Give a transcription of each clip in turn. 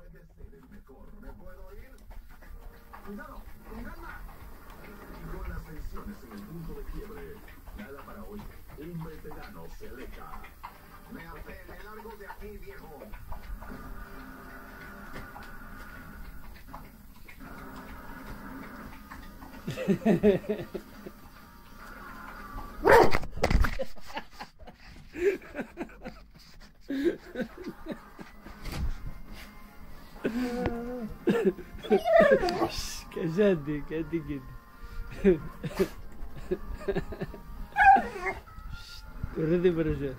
puede ser el mejor. ¿Me puedo ir? ¡Cuidado! ¡Con calma! Y con las tensiones en el punto de quiebre, nada para hoy. Un veterano se aleja. Me harté, me largo de aquí, viejo. Cállate, cállate quieto. Correte para allá.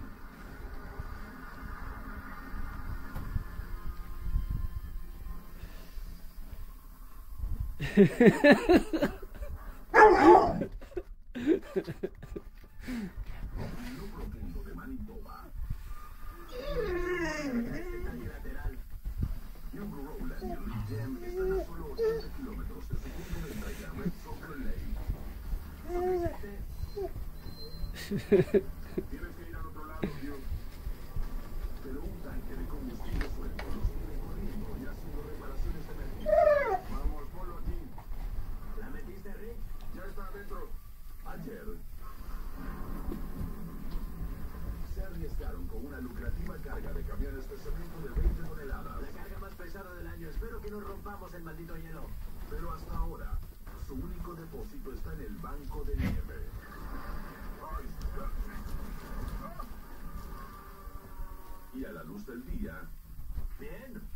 Lo profundo de Manitoba. Hugh Rowland y Rick Gem están a solo 80 kilómetros de su punto de entrega, Red Soccer Lake. Tienes que ir al otro lado, Hugh. Pero un tanque de combustible suelto los tiene corriendo y haciendo reparaciones de emergencia. Vamos, ponlo aquí. ¿La metiste, Rick? Ya está adentro. Ayer se arriesgaron con una lucrativa carga de camiones de cemento de 20 toneladas. La carga más pesada del año. Espero que no rompamos el maldito hielo. Pero hasta ahora, su único depósito está en el banco de nieve. Y a la luz del día, Bien.